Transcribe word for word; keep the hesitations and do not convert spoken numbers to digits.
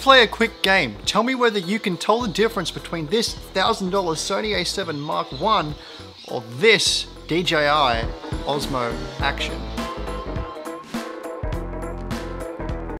play a quick game. Tell me whether you can tell the difference between this one thousand dollar Sony A seven Mark one or this D J I Osmo Action.